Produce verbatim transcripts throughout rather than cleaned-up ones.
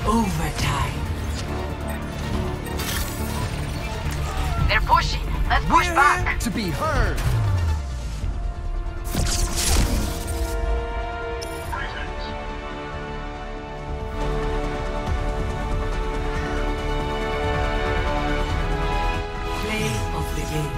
Overtime. They're pushing. Let's push We're back. here to be heard. Play of the game.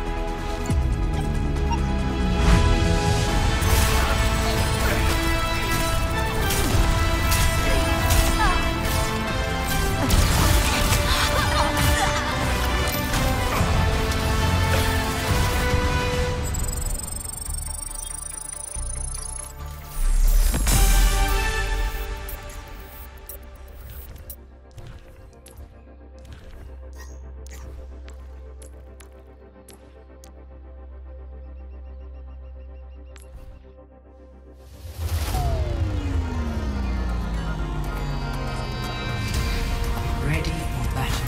Ready for battle.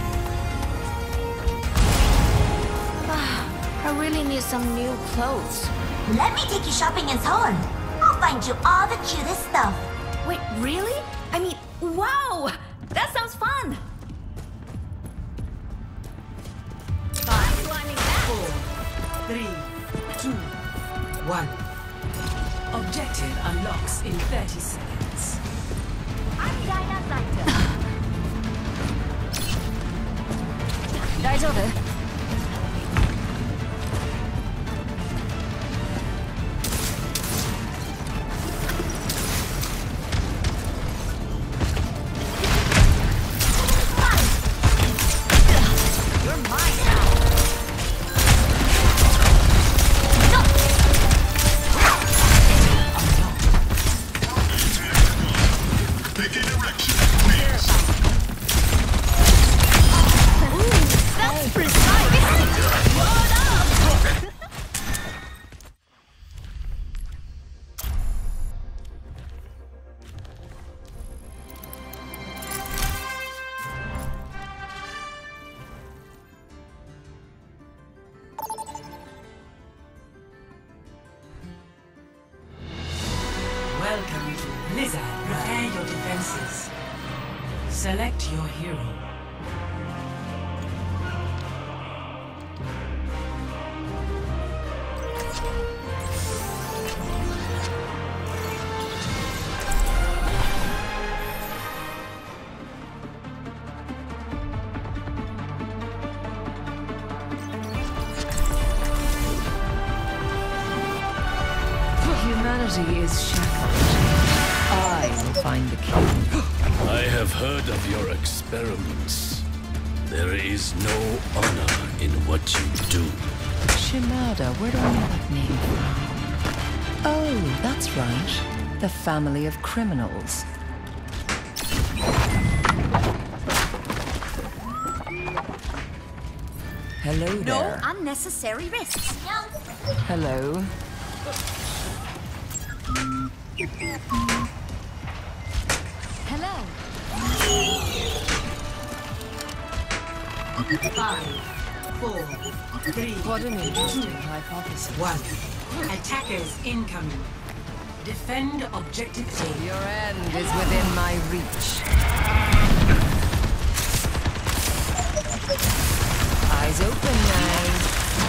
I really need some new clothes. Let me take you shopping in Seoul. I'll find you all the cutest stuff. Wait, really? I mean, wow! That sounds fun! I'm climbing that! Four, three, two, one. Objective unlocks in thirty seconds. I'm Dinah Lighter. 大丈夫? Welcome to Blizzard. Prepare your defenses. Select your hero. Humanity is shackled. I will find the king. I have heard of your experiments. There is no honor in what you do. Shimada, where do I know that name from? Oh, that's right. The family of criminals. Hello No there. unnecessary risks. Hello. Hello. Five, four, three, What an interesting hypothesis. one. Attackers incoming. Defend objective A. Your end is within my reach. Eyes open now.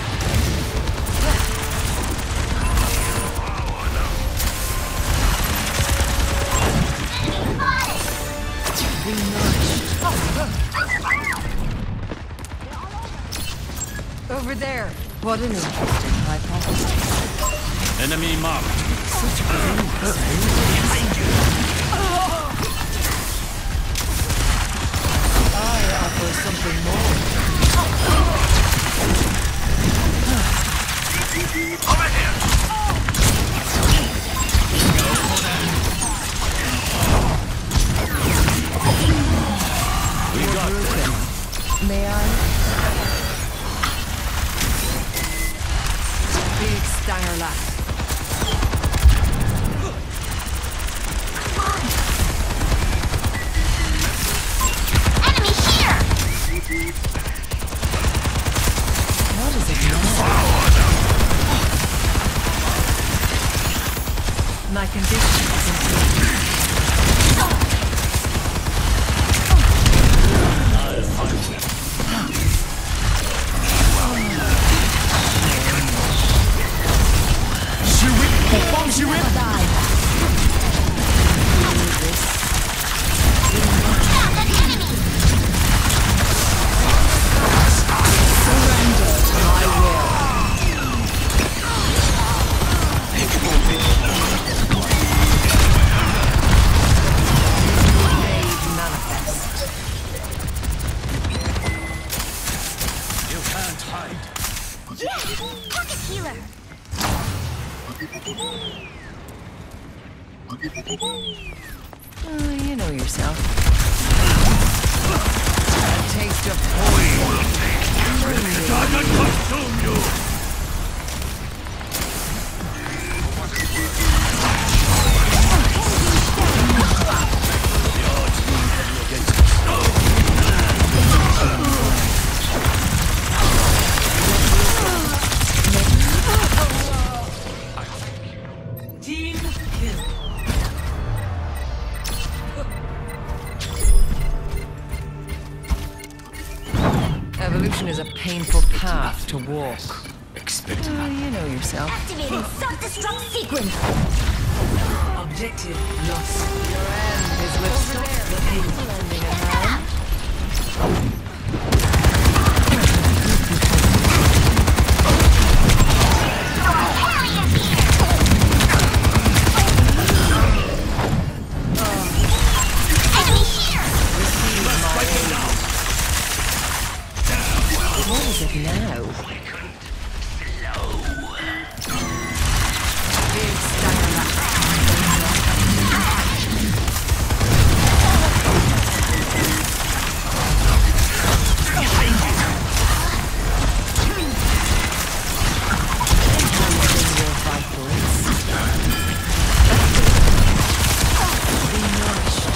Be nourished. Over there. What an interesting hypothesis. Enemy marked. Such brilliance. I offer something more. Over here! We got this. May I? Big Stanger left. Enemy here! What is it now? My condition is improved. yourself. A taste of poison. Dragon consume you! Team kill. Evolution is a painful path to walk. Expect Oh, you know yourself. Activating self-destruct sequence. Objective lost. Your end is with lending a hand. Enemy here. What is it now? Big stagger. Enhancing your vitals. Be nourished.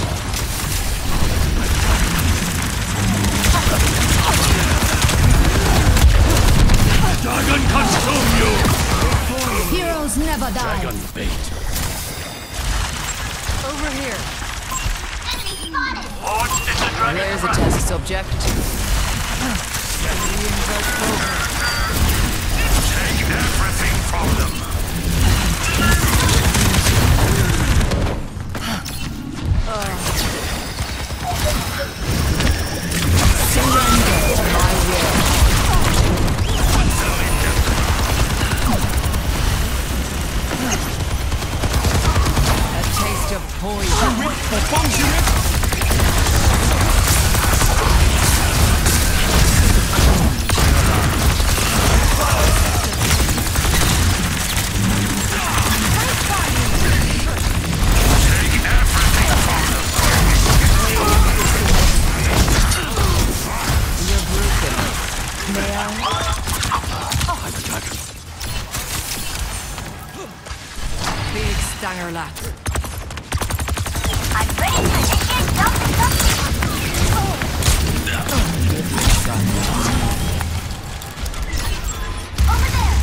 Dragon consume you! Heroes never die. Dragon bait. Over here. Enemy spotted. What is the dragon? There's a test subject. Take everything from them. Surrender to my will. A taste of poison. You're broken. May I? Big stanger lap. I'm ready to initiate self-destruct over there.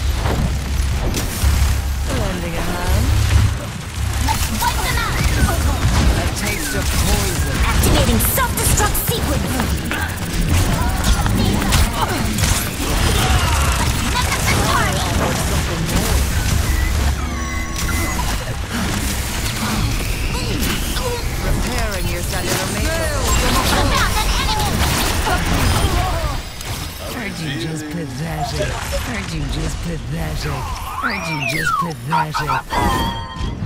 Lending a hand. Let's wipe them out. A taste of poison. Activating self-destruct sequence. Magnificent target. Or something more. Repairing your cellular matrix. Found an enemy. Aren't you just pathetic? Aren't you just pathetic? Aren't you just pathetic?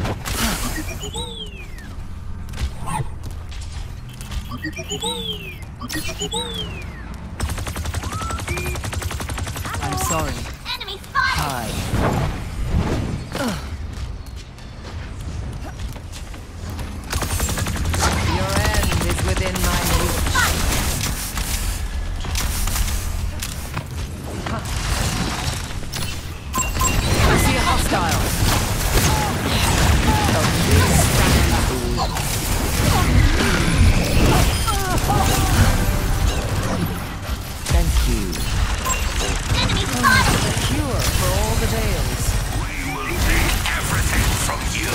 I'm sorry. Enemy spotted. Hi. Your end is within my reach. I see a hostile. Oh, please stand. Thank you. Enemy spotted. A cure for all the tales. We will take everything from you.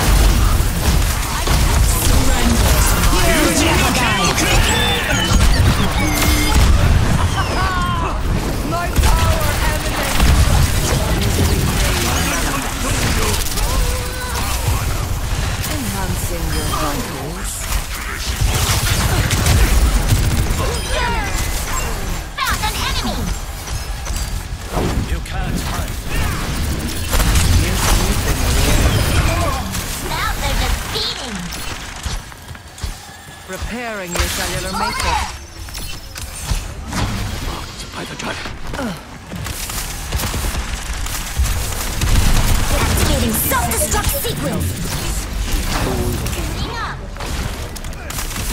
Heroes never die. My power emanates. Enhancing your vitals. Found an enemy. You can't hide. You're sleeping away. Now they're just feeding. Repairing your cellular matrix. By the dragon. Activating self-destruct sequence. Cleaning up.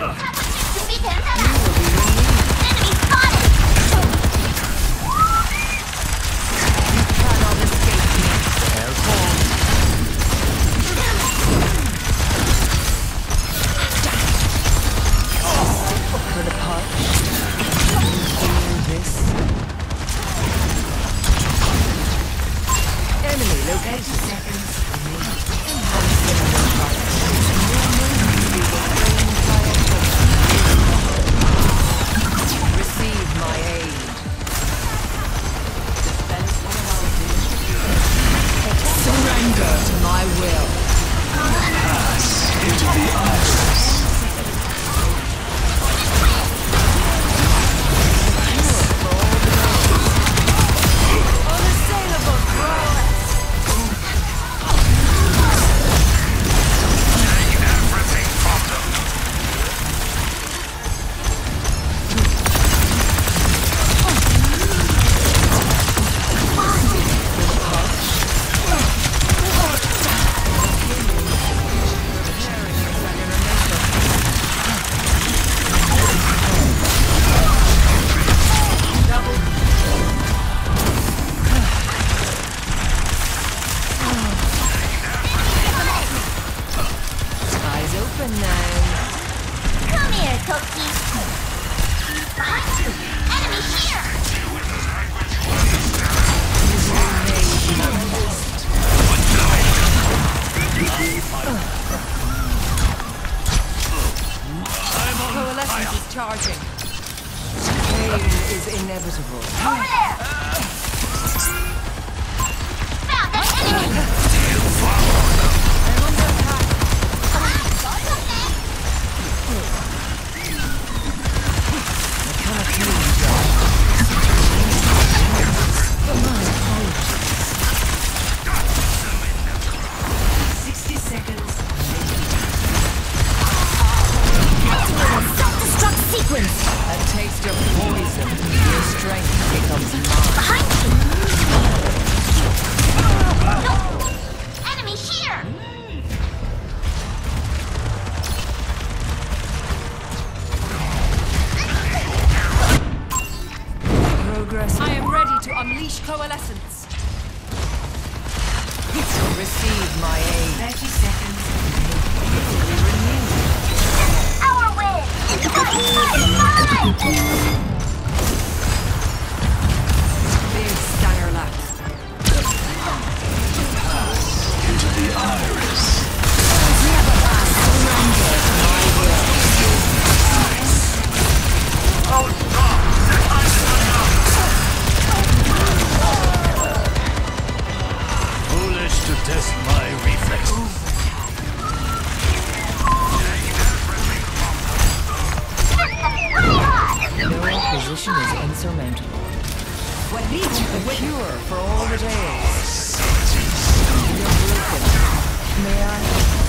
준비된 사람. Enemy spotted. Cannot escape me. Therefore. For the punch. Feel this. Enemy located. Seconds. Receive my aid. Surrender to my will. Into the iris. Unassailable prowess. Take everything from them. Eyes open now. Come here, Cookie. Behind you. Enemy here. Coalescence is charging. Pain is inevitable. Over there. Found an enemy. I'm under attack. I cannot heal you, John. But my apologies. Sixty seconds. Self-destruct sequence. A taste of poison. Your strength becomes mine. Behind you. Enemy here. Progress. I am ready to unleash coalescence. Receive my aid. Thirty seconds. Our win. Big stanger lap. Into the iris. Foolish to test my reflexes. No opposition is insurmountable. What needs you? A cure for all the days. You're broken. May I?